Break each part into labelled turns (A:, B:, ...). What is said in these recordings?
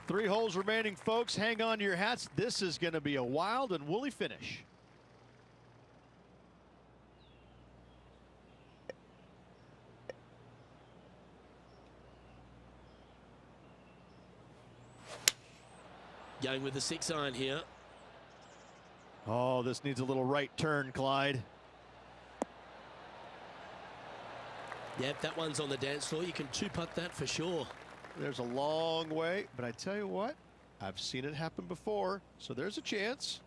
A: 3 holes remaining, folks. Hang on to your hats. This is going to be a wild and woolly finish.
B: Going with the 6-iron here.
A: Oh, this needs a little right turn, Clyde.
B: Yep, that one's on the dance floor. You can 2-putt that for sure.
A: There's a long way, but I tell you what, I've seen it happen before, so there's a chance.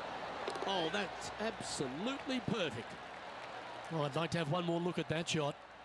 B: Oh, that's absolutely perfect. Well, I'd like to have one more look at that shot.